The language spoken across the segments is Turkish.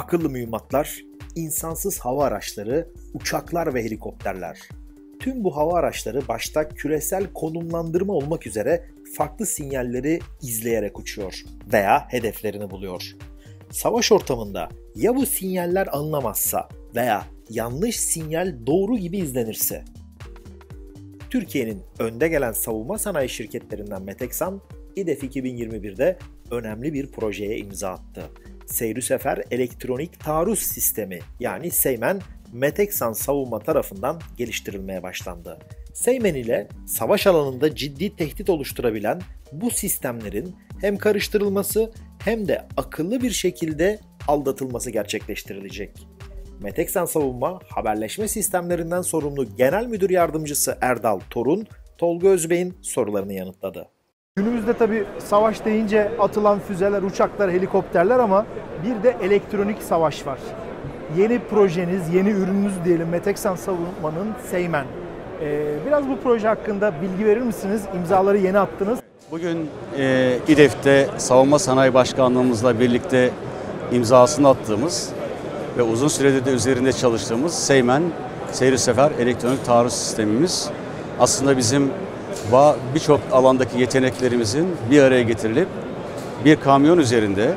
akıllı mühimmatlar, insansız hava araçları, uçaklar ve helikopterler. Tüm bu hava araçları başta küresel konumlandırma olmak üzere farklı sinyalleri izleyerek uçuyor veya hedeflerini buluyor. Savaş ortamında ya bu sinyaller alınamazsa veya yanlış sinyal doğru gibi izlenirse? Türkiye'nin önde gelen savunma sanayi şirketlerinden Meteksan, İDEF 2021'de önemli bir projeye imza attı. Seyri-Sefer Elektronik Taarruz Sistemi yani Seymen, Meteksan Savunma tarafından geliştirilmeye başlandı. Seymen ile savaş alanında ciddi tehdit oluşturabilen bu sistemlerin hem karıştırılması hem de akıllı bir şekilde aldatılması gerçekleştirilecek. Meteksan Savunma Haberleşme Sistemlerinden sorumlu Genel Müdür Yardımcısı Erdal Torun, Tolga Özbey'in sorularını yanıtladı. Günümüzde tabii savaş deyince atılan füzeler, uçaklar, helikopterler ama bir de elektronik savaş var. Yeni projeniz, yeni ürününüz diyelim Meteksan Savunma'nın Seymen. Biraz bu proje hakkında bilgi verir misiniz? İmzaları yeni attınız. Bugün İDEF'te Savunma Sanayi Başkanlığımızla birlikte imzasını attığımız ve uzun süredir de üzerinde çalıştığımız Seymen Seyri-Sefer Elektronik Taarruz Sistemimiz aslında bizim birçok alandaki yeteneklerimizin bir araya getirilip bir kamyon üzerinde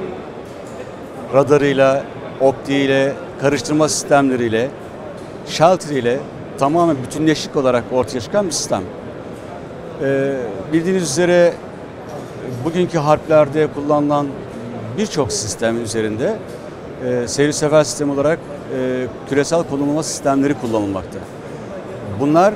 radarıyla, optiğiyle, karıştırma sistemleriyle, shelter'iyle tamamen bütünleşik olarak ortaya çıkan bir sistem. Bildiğiniz üzere bugünkü harplerde kullanılan birçok sistem üzerinde seyri-sefer sistemi olarak küresel konumlama sistemleri kullanılmakta. Bunlar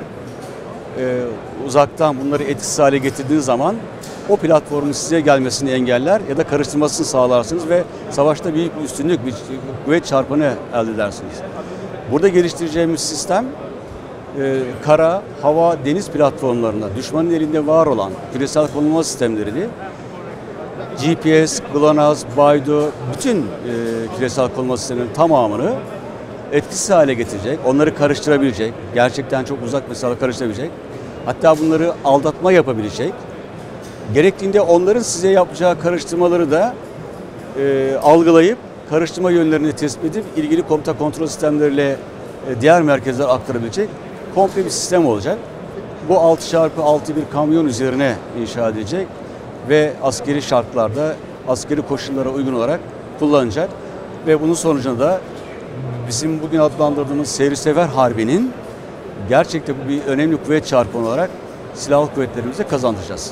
uzaktan bunları etkisiz hale getirdiğiniz zaman o platformun size gelmesini engeller ya da karıştırmasını sağlarsınız ve savaşta büyük bir üstünlük, bir kuvvet çarpanı elde edersiniz. Burada geliştireceğimiz sistem kara, hava, deniz platformlarına düşmanın elinde var olan küresel konumlama sistemlerini GPS, GLONASS, BeiDou, bütün küresel konumlama sistemlerinin tamamını etkisiz hale getirecek, onları karıştırabilecek, gerçekten çok uzak mesafe karıştırabilecek, hatta bunları aldatma yapabilecek, gerektiğinde onların size yapacağı karıştırmaları da algılayıp, karıştırma yönlerini tespit edip, ilgili komuta kontrol sistemleriyle diğer merkezlere aktarabilecek komple bir sistem olacak. Bu 6x6 bir kamyon üzerine inşa edilecek ve askeri şartlarda, askeri koşullara uygun olarak kullanılacak ve bunun sonucunda da bizim bugün adlandırdığımız Seyri-Sefer Harbi'nin gerçekten bir önemli kuvvet çarpanı olarak silahlı kuvvetlerimize kazandıracağız.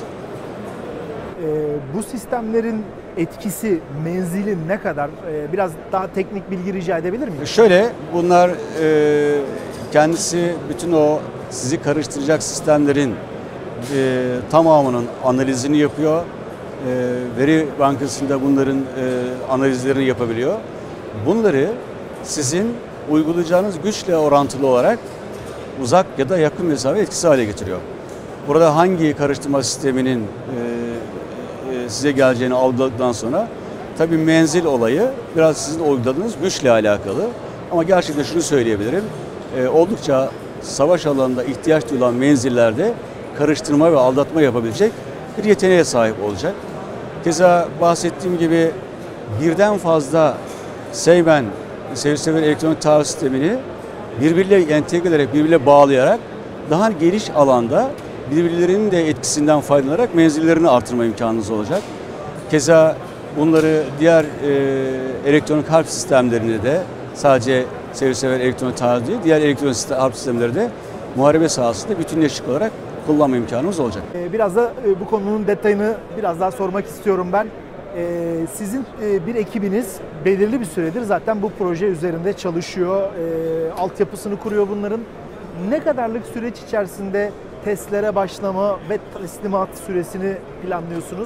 Bu sistemlerin etkisi, menzili ne kadar? Biraz daha teknik bilgi rica edebilir miyim? Şöyle, bunlar kendisi bütün o sizi karıştıracak sistemlerin tamamının analizini yapıyor. Veri bankasında bunların analizlerini yapabiliyor. Bunları sizin uygulayacağınız güçle orantılı olarak uzak ya da yakın mesafe etkisiz hale getiriyor. Burada hangi karıştırma sisteminin size geleceğini algıladıktan sonra tabii menzil olayı biraz sizin uyguladığınız güçle alakalı. Ama gerçekten şunu söyleyebilirim. Oldukça savaş alanında ihtiyaç duyulan menzillerde karıştırma ve aldatma yapabilecek bir yeteneğe sahip olacak. Keza bahsettiğim gibi birden fazla Seymen Seyri-Sefer Elektronik Taarruz Sistemini birbiriyle entegre ederek, birbiriyle bağlayarak daha geniş alanda birbirlerinin de etkisinden faydalanarak menzillerini artırma imkanınız olacak. Keza bunları diğer elektronik harp sistemlerine de sadece Seyri-Sefer Elektronik Taarruz değil, diğer elektronik harp sistemleri de muharebe sahasında bütünleşik olarak kullanma imkanımız olacak. Biraz da bu konunun detayını biraz daha sormak istiyorum ben. Sizin bir ekibiniz belirli bir süredir zaten bu proje üzerinde çalışıyor. Altyapısını kuruyor bunların. Ne kadarlık süreç içerisinde testlere başlama ve teslimat süresini planlıyorsunuz?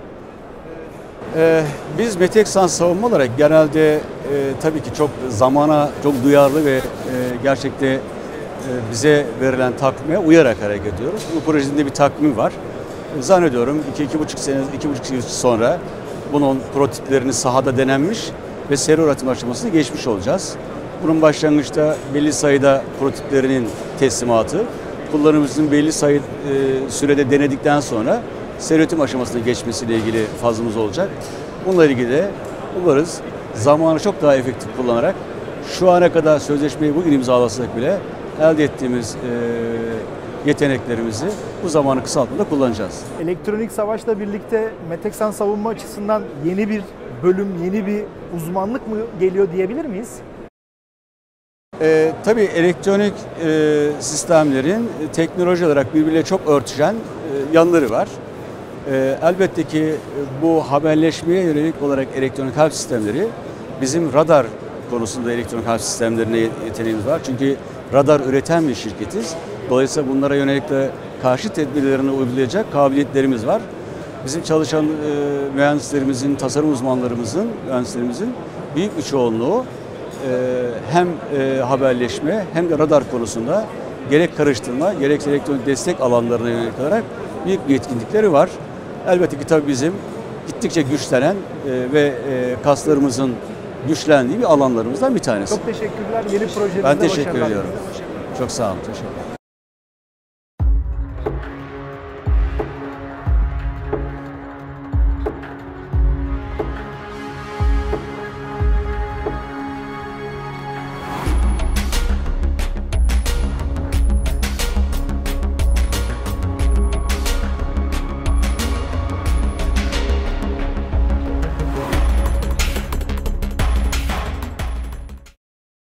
Biz Meteksan Savunma olarak genelde tabii ki çok zamana çok duyarlı ve gerçekte bize verilen takvime uyarak hareket ediyoruz. Bu projenin de bir takvimi var. Zannediyorum 2,5 yıl sonra bunun prototiplerini sahada denenmiş ve seri üretim aşamasına geçmiş olacağız. Bunun başlangıçta belli sayıda prototiplerinin teslimatı, kullanımımızın belli sürede denedikten sonra seri üretim aşamasına geçmesiyle ilgili fazımız olacak. Bununla ilgili de umarız zamanı çok daha efektif kullanarak şu ana kadar sözleşmeyi bugün imzalasak bile elde ettiğimiz yeteneklerimizi bu zamanı kısaltmada kullanacağız. Elektronik savaşla birlikte Meteksan savunma açısından yeni bir bölüm, yeni bir uzmanlık mı geliyor diyebilir miyiz? Tabii elektronik sistemlerin teknoloji olarak birbiriyle çok örtüşen yanları var. Elbette ki bu haberleşmeye yönelik olarak elektronik harp sistemleri, bizim radar konusunda elektronik harp sistemlerine yeteneğimiz var. Çünkü radar üreten bir şirketiz. Dolayısıyla bunlara yönelik de karşı tedbirlerini uygulayacak kabiliyetlerimiz var. Bizim çalışan mühendislerimizin, tasarım uzmanlarımızın, mühendislerimizin büyük bir çoğunluğu hem haberleşme hem de radar konusunda gerek karıştırma, gerekse elektronik destek alanlarına yönelik olarak büyük bir yetkinlikleri var. Elbette ki tabii bizim gittikçe güçlenen ve kaslarımızın güçlendiği bir alanlarımızdan bir tanesi. Çok teşekkürler. Yeni projenizde Ben teşekkür başarılar. ediyorum. Çok sağ olun. Teşekkür ederim.